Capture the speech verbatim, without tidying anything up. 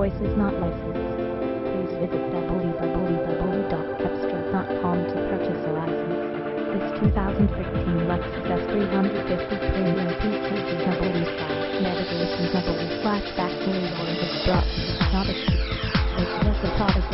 voice is not licensed. Please visit w w w dot cepstral dot com to purchase a license. This two thousand fifteen Lexus S three fifty Premium P C V W slash navigation W slash factory one is brought to you by Odyssey. It's just a product